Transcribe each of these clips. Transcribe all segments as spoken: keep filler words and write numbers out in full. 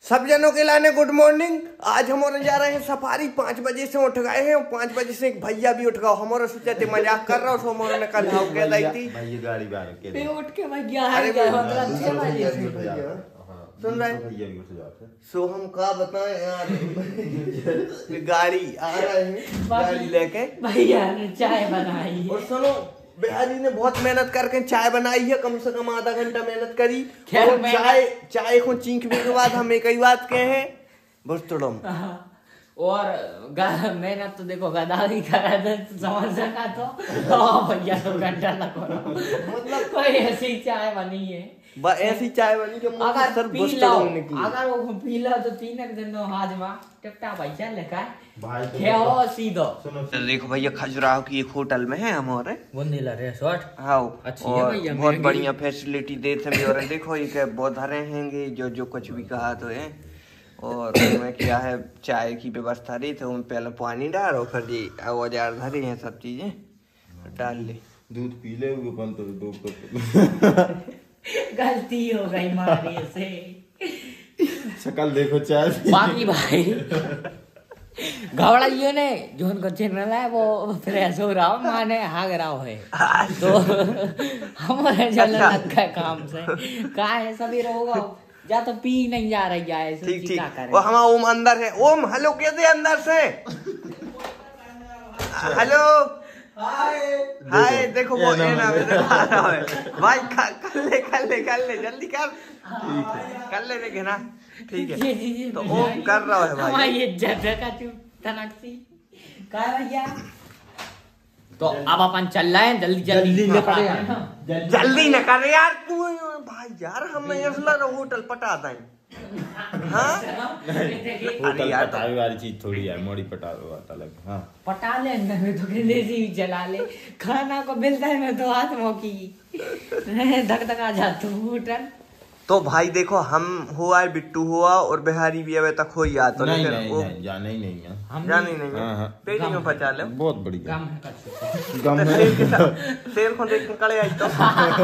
सब जनों के लाने गुड मॉर्निंग। आज हम जा रहे हैं सफारी। पाँच बजे से उठ गए हैं और पाँच बजे से एक भैया भी उठ गए। हमारे सोचे थे मजाक कर रहा हूँ। हमारे ने कल हाउ कह रही थी भैया गाड़ी बाहर के उठ के भैया है गए मतलब छह बजे सुन रहे। सो हम का बताएं यार गाड़ी आ रहे हैं गाड़ी लेके भैया ने चाय बनाई। और सुनो बिहारी ने बहुत मेहनत करके चाय बनाई है। कम से कम आधा घंटा मेहनत करी। और चाय चाय को चीखने के बाद हम एक ही बात कहे हैं बस थोड़ा और मेहनत तो देखो गदारी करा दे समझ सका तो भैया दो घंटा लगा मतलब कोई ऐसी चाय बनी है ऐसी चाय बनी जो अगर सर पी लो अगर वो पी लो तो तीन दिन हाजमा टिकटा भैया लेका खेओ सीधो। देखो भैया खजुराहो की एक होटल में है हमारे बुंदीला रिसोर्ट। हाँ अच्छी है भैया बहुत बढ़िया फैसिलिटी देते हैं। और देखो ये बहुत हरे हैंगे जो जो कुछ भी कहा तो है। और मैं क्या है चाय की व्यवस्था रही थी उन पहले पानी डालो फिर जी औजार धरे हैं सब चीजें डाल ले दूध पी ले बन तो दो कप गलती हो गई मारी से शक्ल देखो चाय बाकी भाई घबराइयो ने जो उनको चैनल है वो फ्रेश हो रहा माने हाग रहा है तो हमारे चलने लग गए काम से कहा है सभी रहोगा जा तो पी नहीं जा रही है। ठीक ठीक वो हमारा ओम अंदर है। ओम हेलो कहते अंदर से हेलो हाय हाय। देखो वो ये ना भाई कर ले कर ले कर ले जल्दी कर कर ले देखे ना ठीक है। तो ओम कर रहा है भाई हमारी इज्जत का तू तनकसी का भैया। तो अब अपन चल रहे हैं जल्दी जल्दी न करे यार जल्दी न करे यार तू भाई यार हम असला होटल पटा दें। हाँ होटल पटावे वाली चीज थोड़ी है मोड़ी पटावे वाला लग। हाँ पटा ले मैं तो देसी जला ले खाना को मिलता है मैं तो हाथ मौकी धक धक आ जाता हूँ होटल। तो भाई देखो हम हुआ बिट्टू हुआ और बिहारी भी अभी तक हो ही आता नहीं नहीं नहीं जाना ही नहीं है हम जाना ही नहीं है पेट में पचा ले बहुत बढ़िया गम है शेर को देख के कड़े आई तो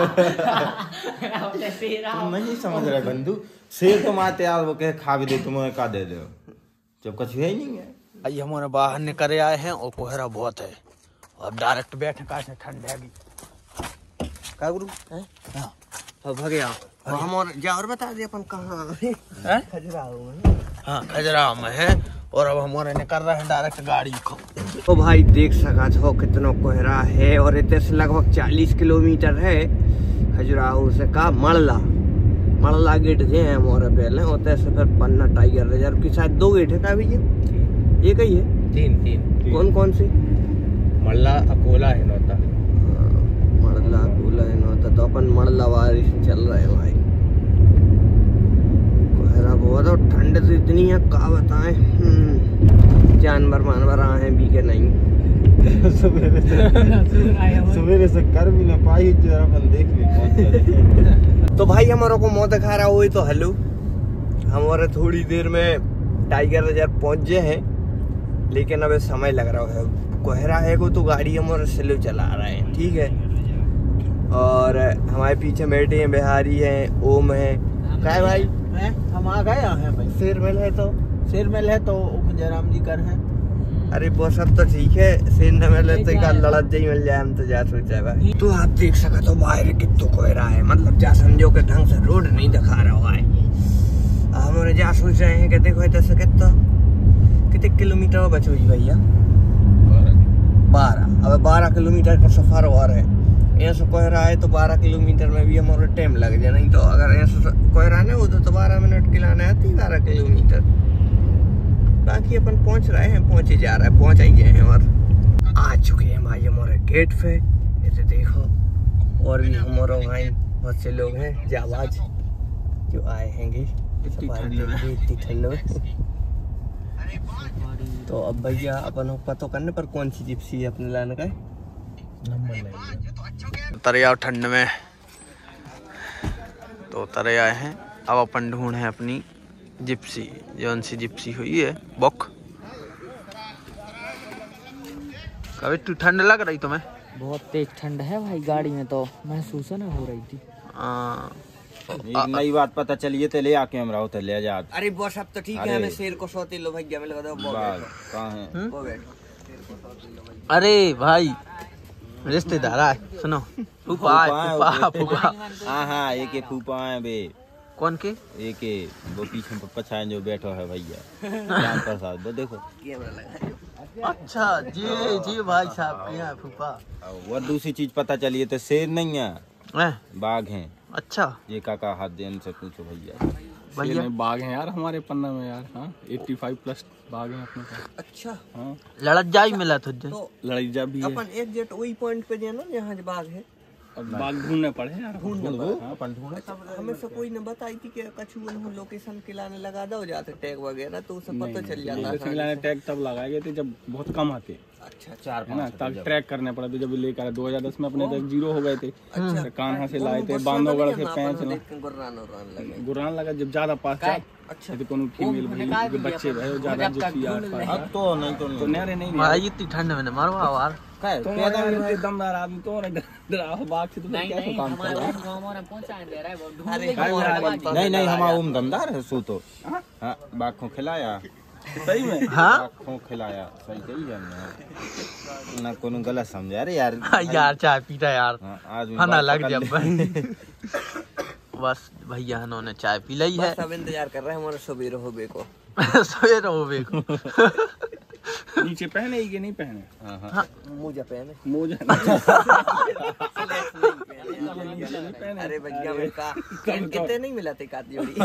नहीं समझ रहे बंधु शेर तो माते यार वो कहे खा भी दे तुम्हें का दे दो जब कुछ है ही नहीं है। भाई हमारे बाहर निकल आए हैं और कोहरा बहुत है और डायरेक्ट बैठे का ठंड है क्या गुरु अब भगे आप हम और जा और बता दे अपन कहाँ खजुराहो में। हाँ खजुराहो में है और अब हमारे निकल रहे हैं डायरेक्ट गाड़ी को। तो भाई देख सका छो कितना कोहरा है और इतने से लगभग चालीस किलोमीटर है खजुराहो से का मड़ला मड़ला गेट जे है हमारे पहले होते से फिर पन्ना टाइगर रिजर्व की शायद दो गेट है का भैया एक ही है तीन तीन कौन कौन सी मड़ला अकोला है नौता मड़ला अकोला है नौता। तो अपन मड़ला बारिश चल रहे हैं भाई कोहरा बहुत और ठंड तो इतनी है का बताएं। जानवर मानवर आए हैं भी के नहीं सवेरे से सवेरे से कर भी ना पाई जरा अपन देख भी। तो भाई हमारे को मौत खा रहा हुई तो हेलो हमारे थोड़ी देर में टाइगर रिजर्व पहुंच गए हैं लेकिन अब समय लग रहा है कोहरा है को तो गाड़ी हमारे स्लो चला रहे हैं ठीक है। और हमारे पीछे बैठे हैं बिहारी हैं ओम है क्या है भाई है? हम आ गए हैं भाई शेरमहल है तो शेरमहल है तो जयराम जी कर हैं। अरे वो सब तो ठीक है शेरमहल है तो एक लड़त जी मिल जाए हम तो जा सोचा भाई। तो आप देख सका तो बाहर कितना कोहरा है मतलब जा समझो के ढंग से रोड नहीं दिखा रहा है। हमारे जा सोच रहे हैं कि देखो ऐसे कितना कितने किलोमीटर बचो भैया बारह अब बारह किलोमीटर का सफर और है। यहाँ से कोहरा है तो बारह किलोमीटर में भी हमारा टाइम लग जाए नहीं तो अगर यहाँ से कोहरा नहीं होता तो बारह मिनट के लाने आती बारह किलोमीटर। बाकी अपन पहुंच रहे हैं पहुंच ही जा रहा है पहुंच ही गए हैं और आ चुके हैं भाई हमारे गेट पे। ये देखो और भी हमारे भाई बहुत से लोग हैं जाबाज जो आए हैंगे इतनी ठंड में। तो अब भैया अपन पता करने पर कौन सी जिप्सी है अपने लाने का उतर आओ ठंड में तो उतरे आए हैं। अब अपन ढूंढ है अपनी जिप्सी जौन सी जिप्सी हुई है बुक। कभी तू ठंड लग रही तुम्हें? बहुत तेज ठंड है भाई गाड़ी में तो महसूस ना हो रही थी। आ, एक नई बात पता चलिए तो ले आके हमरा होते ले जा। अरे बॉस अब तो ठीक है, हमें शेर को सौते लो भैया में लगा दो। कहाँ है? वो बैठो। अरे भाई रिश्तेदार आए, सुनो फूफा आए, फूफा फूफा। हाँ हाँ एक एक फूफा है बे। कौन के? एक वो पीछे पछाए जो बैठो है भैया राम प्रसाद, वो देखो। अच्छा जी जी भाई साहब के यहाँ फूफा। वो दूसरी चीज पता चलिए तो शेर नहीं है, हैं? बाघ हैं। अच्छा ये काका हाथ दे इनसे पूछो भैया। भैया बाघ हैं यार हमारे पन्ना में यार। हाँ पचासी प्लस बाघ हैं अपने पास। अच्छा हाँ लड़त जा ही मिला तुझे। तो लड़ाई जा भी है। अपन एक जेट वही पॉइंट पे जाना जहाँ बाघ है। अब बाघ ढूंढने पड़े यार। ढूंढने ढूंढ- हाँ, अपन ढूंढे। हमें से कोई ने बताई थी कि कछु लोकेशन के लाने लगा दो जाते टैग वगैरह, तो उसे पता चल जाता जैसे मिलाने टैग तब लगाए गए थे जब बहुत कम आते। अच्छा चार है ना, तब ट्रैक करने पड़ा था। जब लेकर दो हजार दस में अपने तक जीरो हो गए थे। अच्छा। तो कान्हा से लाए थे, बांधवगढ़ से पैंच ला- गुर्रान उर्रान लगे। गुरान लगा जब ज्यादा पास था। अच्छा तो कोनो फीमेल भाई के बच्चे भाई ज्यादा जो थी यार अब तो नहीं तो तो नहीं नहरे नहीं भाई इतनी ठंड में न मारो यार। खैर, तो पैदा हुए यार दमदार आदमी तो ना डरा बाघ से तो नहीं क्या नहीं काम कर रहा है। हमारे गाँव में पहुँचा दे रहा है वो ढूंढ अरे के हमारा लगा बनता दिया। नहीं नहीं हमारा उम दमदार है सू तो। हाँ बाघ को खिलाया, सही में हाँ बाघ को खिलाया, सही कही हमने ना कोनो गलत समझा रे यार। यार चाय पीता यार हाँ, आज भी खाना बाघ लग पकड़ ले। जब बस भैया इन्होंने चाय पी ली है। बस अब इंतजार कर रहे हैं हमारे सवेरे होबे को। सोए रहो बेको। नीचे पहने ही कि नहीं पहने। हाँ, हाँ। मुझे पहने। मोजा अरे भैया मैं का कितने नहीं मिला थे काती जोड़ी।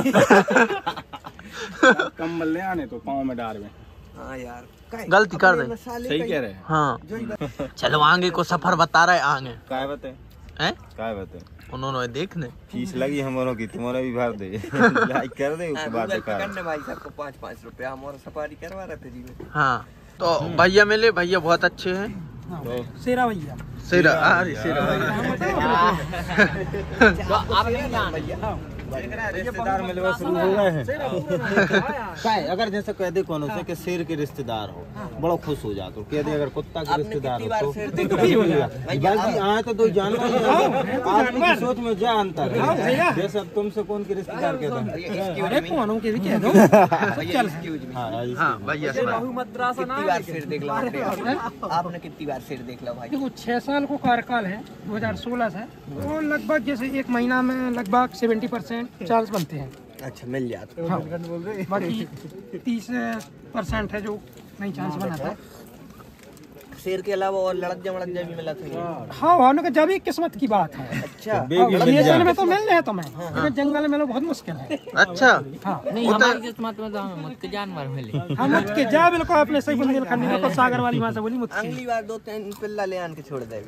कम्बल ले आने तो पाँव में डाल में। हाँ यार गलती कर दे। सही कह रहे हैं। हाँ चलो आगे को सफर बता रहे आगे काय बते हैं काय बते उन्होंने देखने फीस लगी हमारों की, तुम्हारा भी भर दे। लाइक कर दे उसके बाद गूगल पे कर। करने भाई साहब को पाँच पाँच रुपया हमारा सफारी करवा रहे फ्री में। हाँ तो भैया मिले, भैया बहुत अच्छे हैं। तो शेरा भैया शेरा अरे शेरा भैया तो आप नहीं जान रिश्तेदार मिलवा शुरू हो गए हैं। काय अगर जैसे कह दे कौन से कि शेर के रिश्तेदार हो बड़ा खुश हो जाते हो। कह दे अगर कुत्ता के आपने रिश्तेदार कितनी हो बार तो शेर देखा है? बल्कि आए तो दो जानवर ही हैं। आदमी की सोच में क्या अंतर है? जैसे अब तुमसे कौन के रिश्तेदार कहते हैं? अरे कौन के भी कह दो भैया excuse me। हाँ यार, हाँ भैया सुना कितनी बार शेर देख लो आपने? आपने कितनी बार शेर देख लो भाई? देखो छह साल को कार्यकाल है दो हज़ार सोलह से, वो लगभग जैसे एक महीना में लगभग सत्तर परसेंट चांस बनते हैं। अच्छा मिल जाता। हाँ, बाकी तीस परसेंट है जो नहीं चांस बनाता है। शेर के अलावा और लड़क जा मड़क जा भी मिला था। हाँ होने का जब एक किस्मत की बात है। अच्छा बेबी हाँ, मिल ये जाए। जंगल में तो मिल रहे तुम्हें, लेकिन जंगल में लो बहुत मुश्किल है। अच्छा हाँ नहीं हमारी किस्मत में तो हमें मत के जानवर मिले। हम मुझ के जा बिल्कुल अपने सही बुंदेल खंडी को सागर वाली वहाँ से बोली मुझसे। अगली बार दो तीन पिल्ला ले आन के छोड़ दे।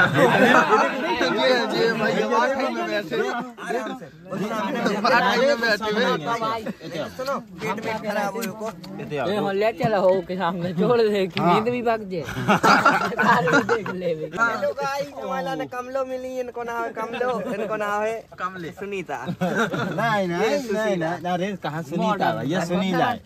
सुनो पेट में खराब हो को ए हो ले चलो हो के सामने छोड़ दे कि नींद भी भाग जाए। कार भी देख ले भी। हेलो गाइस जमाला ने कमलो मिली इनको ना है कमलो इनको ना है कमले सुनीता। नहीं नहीं नहीं नहीं अरे कहाँ सुनीता भैया सुनीला है।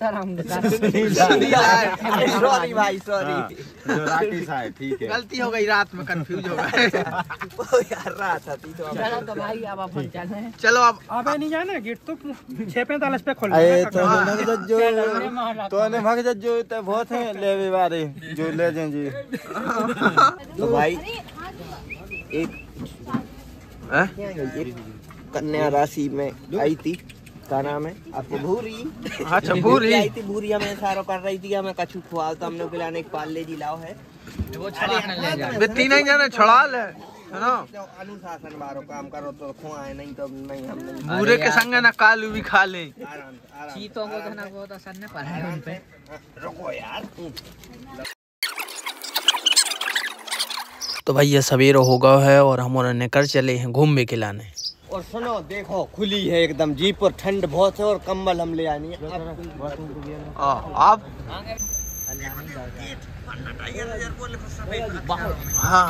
सॉरी भाई सॉरी। जो राकेश है ठीक है। गलती हो गई, रात में कंफ्यूज हो गए। वो यार रात था ती तो चलो तो भाई अब अपन चले। चलो अब अब नहीं जाना गेट तो छह पैंतालीस पे खोल अरे तो नग जज्जो तो ने भग जज्जो तो बहुत है लेवे वाले जो ले जाएं जी। तो भाई एक हैं? एक कन्या राशि में आई थी, का नाम है आपको भूरी। अच्छा भूरी आई थी भूरी, हमें सारो कर रही थी हमें कछु खुआ तो हमने खिलाने एक पाले जी लाओ है। बित्ती नहीं जाने छड़ा ले सुनो तो अनुशासन बारो काम करो तो खुआए नहीं तो नहीं हम नहीं। बूढ़े के संग ना कालू भी खा ले। आराम से आराम से। चीतों को तो ना बहुत असर नहीं पड़ा है उन पे। रुको यार। तो भैया सवेरा हो गया है और हम उन्हें निकल चले हैं घूमने के लाने। और सुनो देखो खुली है एकदम जीप और ठंड बहुत है और कंबल हम ले आनी है। आ, आप हाँ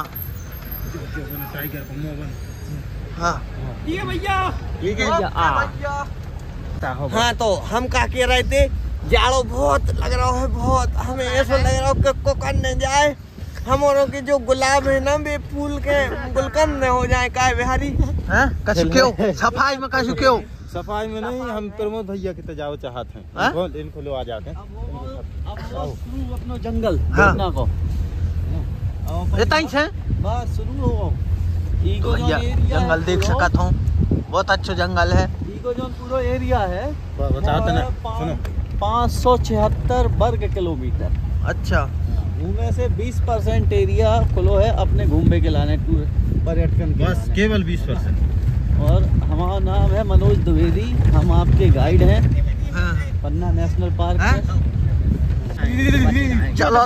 हाँ ठीक है भैया। ठीक है हाँ तो हम क्या कह रहे थे, जाड़ो बहुत लग रहा है बहुत, हमें ऐसा लग रहा है कि को करने जाए हमारों के जो गुलाब है ना वे फूल के गुलकंद हो जाए काय बिहारी। हैं कसु क्यों सफाई में कसु क्यों सफाई में नहीं, हम प्रमोद भैया के तजाव चाहते हैं। इनको, इनको लो आ जाते हैं अपनो जंगल देखना को इतना ही है बस शुरू हो। तो भैया जंगल देख सकत हूँ, बहुत अच्छा जंगल है। इको जो पूरा एरिया है बताते ना सुनो पाँच सौ छिहत्तर वर्ग किलोमीटर। अच्छा उनमें से बीस परसेंट एरिया खुलो है अपने घूमने के लाने टूर पर्यटन के बस केवल बीस परसेंट। और हमारा नाम है मनोज द्विवेदी, हम आपके गाइड हैं पन्ना नेशनल पार्क है। चलो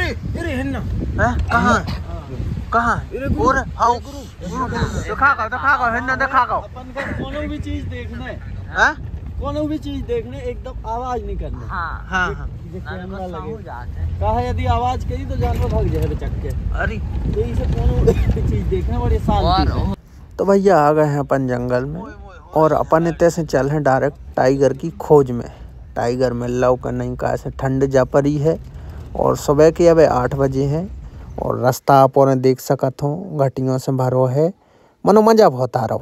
कहाँ कहाँ और आओ दिखा कर दिखा कर हिन्ना दिखा कर अपन का कोनो भी चीज देखने हैं कोनो भी चीज देखने एकदम आवाज नहीं करनी। हाँ हाँ हाँ कैमरा लगे कहा यदि आवाज करी तो जानवर भाग जाए बेचक के। अरे यही से कोनो भी चीज देखने बड़ी शांति से। तो भैया आ गए हैं अपन जंगल में और अपन इतने से चल हैं डायरेक्ट टाइगर की खोज में। टाइगर में लव का नहीं का ऐसे ठंड जा पड़ी है और सुबह के अब आठ बजे हैं और रास्ता आप और देख सकत हो घटियों से भरो है, मनो मजा बहुत आ रहा हो।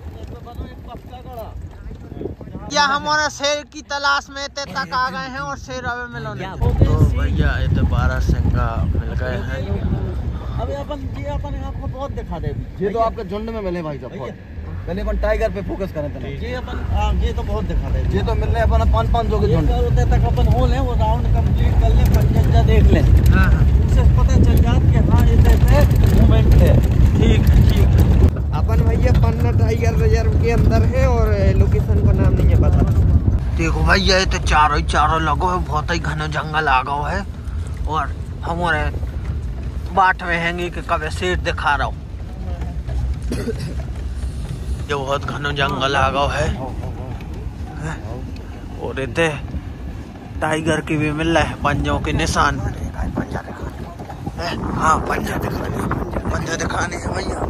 या हमारा शेर की तलाश में इतने तक आ गए हैं और शेर अबे मिलो नहीं। तो भैया इतने बारह सिंगा मिल गए हैं। अभी अपन ये अपन आपको बहुत दिखा दे ये तो आपके झुंड में मिले भाई साहब। पहले अपन टाइगर पे फोकस करें थे ये अपन आ, ये तो बहुत दिखा दे ये तो मिल रहे अपन पाँच पाँच सौ के झुंड होते तक अपन हो लें वो राउंड कंप्लीट कर लें पंजा देख लें उससे पता चल जात कि हाँ ये ऐसे मूवमेंट है। ठीक है ठीक है। अपन भैया पन्ना टाइगर रिजर्व के अंदर है और लोकेशन का नाम नहीं है पता। देखो भैया ये तो चारों ही चारों लगो है, बहुत ही घना जंगल आ गया है और हमारे बाट में हैंगे कि कभी शेर दिखा रहा हूँ। ये बहुत घना जंगल आ गया है और इतने टाइगर की भी मिल रहा है पंजों के निशान। पंजा दिखाने हाँ पंजा दिखाने पंजा दिखाने है भैया।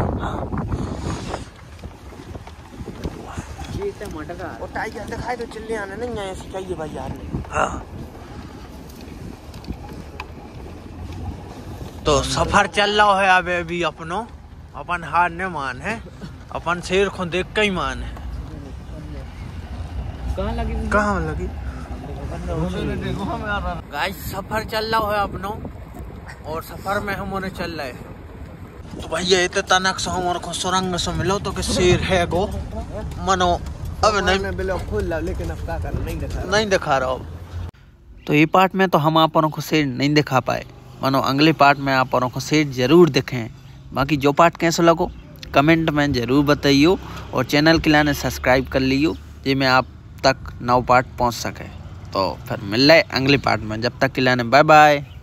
और टाइगर दिखाई तो चिल्ले आने नहीं आए चाहिए भाई यार ने। हाँ तो सफर चल रहा है अभी अभी अपनो अपन हार ने मान है अपन शेर को देख के ही मान है। कहाँ लगी कहाँ लगी गाइस सफर चल रहा है अपनो और सफर में हमारे चल रहे हैं। तो भैया इतने तनक से हमारे को सुरंग से मिलो तो कि शेर है गो मनो अब नहीं खुल लेकिन अब क्या कर नहीं दिखा नहीं दिखा रहा अब। तो ये पार्ट में तो हम आप को शेर नहीं दिखा पाए, मानो अगले पार्ट में आप को शेर जरूर दिखें। बाकी जो पार्ट कैसे लगो कमेंट में ज़रूर बताइयो और चैनल के लाने सब्सक्राइब कर लियो जिसमें आप तक नौ पार्ट पहुंच सके। तो फिर मिल रहे अगले पार्ट में, जब तक के लाने बाय बाय।